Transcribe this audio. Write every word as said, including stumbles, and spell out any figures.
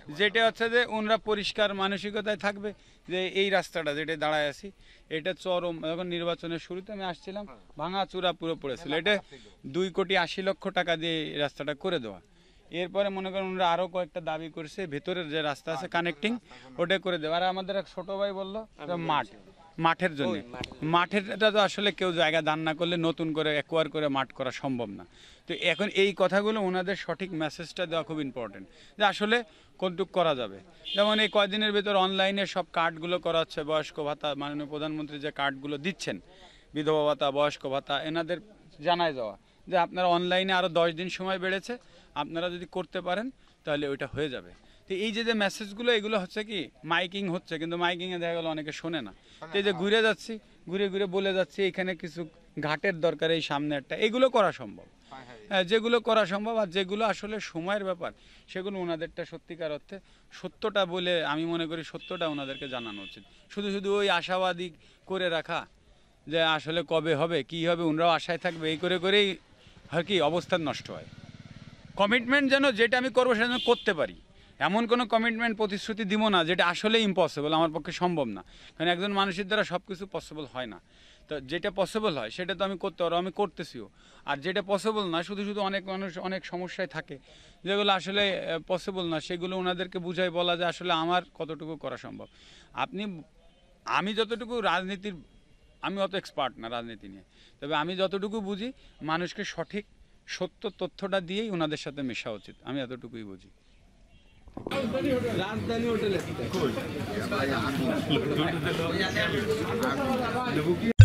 যেটা হচ্ছে যে ওনারা পরিষ্কার মানসিকতায় থাকবে যে এই রাস্তাটা যেটা দাঁড়ায় আছি এটা চরম, যখন নির্বাচনের শুরুতে আমি আসছিলাম ভাঙাচুরা পুরো পড়েছিল, এটা দুই কোটি আশি লক্ষ টাকা দিয়ে এই রাস্তাটা করে দেওয়া। এরপরে মনে করেন ওনারা আরও কয়েকটা দাবি করছে, ভেতরের যে রাস্তা আছে কানেক্টিং ওটা করে দেওয়া। আর আমাদের এক ছোটো ভাই বললো মাঠ, মাঠের জন্য, মাঠেরটা তো আসলে কেউ জায়গা দান না করলে নতুন করে অ্যাকোয়ার করে মাঠ করা সম্ভব না। তো এখন এই কথাগুলো ওনাদের সঠিক মেসেজটা দেওয়া খুব ইম্পর্টেন্ট, যে আসলে কতটুকু করা যাবে। যেমন এই কয়দিনের ভেতর অনলাইনে সব কার্ডগুলো করা হচ্ছে, বয়স্ক ভাতা, মাননীয় প্রধানমন্ত্রী যে কার্ডগুলো দিচ্ছেন, বিধবা ভাতা, বয়স্ক ভাতা, এনাদের জানায় যাওয়া যে আপনারা অনলাইনে আরও দশ দিন সময় বেড়েছে, আপনারা যদি করতে পারেন তাহলে ওইটা হয়ে যাবে। তো এই যে যে মেসেজগুলো, এগুলো হচ্ছে কি মাইকিং হচ্ছে, কিন্তু মাইকিংয়ে দেখা গেলো অনেকে শোনে না। তো এই যে ঘুরে যাচ্ছি, ঘুরে ঘুরে বলে যাচ্ছি এখানে কিছু ঘাটের দরকার, এই সামনে একটা, এগুলো করা সম্ভব। হ্যাঁ, যেগুলো করা সম্ভব, আর যেগুলো আসলে সময়ের ব্যাপার সেগুলো ওনাদেরটা সত্যিকার অর্থে সত্যটা বলে আমি মনে করি সত্যটা ওনাদেরকে জানানো উচিত। শুধু শুধু ওই আশাবাদী করে রাখা যে আসলে কবে হবে কি হবে, ওনারাও আশায় থাকবে, এই করে করেই আর কি অবস্থান নষ্ট হয়। কমিটমেন্ট যেন যেটা আমি করবো সেটা যেন করতে পারি, এমন কোনো কমিটমেন্ট প্রতিশ্রুতি দিব না যেটা আসলে ইম্পসিবল, আমার পক্ষে সম্ভব না। কারণ একজন মানুষের দ্বারা সব কিছু পসিবল হয় না। তো যেটা পসিবল হয় সেটা তো আমি করতে পারবো, আমি করতেছিও। আর যেটা পসিবল না, শুধু শুধু অনেক মানুষ অনেক সমস্যায় থাকে যেগুলো আসলে পসিবল না, সেগুলো ওনাদেরকে বুঝাই বলা যে আসলে আমার কতটুকু করা সম্ভব। আপনি, আমি যতটুকু রাজনীতির, আমি অত এক্সপার্ট না রাজনীতি নিয়ে, তবে আমি যতটুকু বুঝি মানুষকে সঠিক সত্য তথ্যটা দিয়েই ওনাদের সাথে মেশা উচিত, আমি এতটুকুই বুঝি। রাজধানী হোটেলে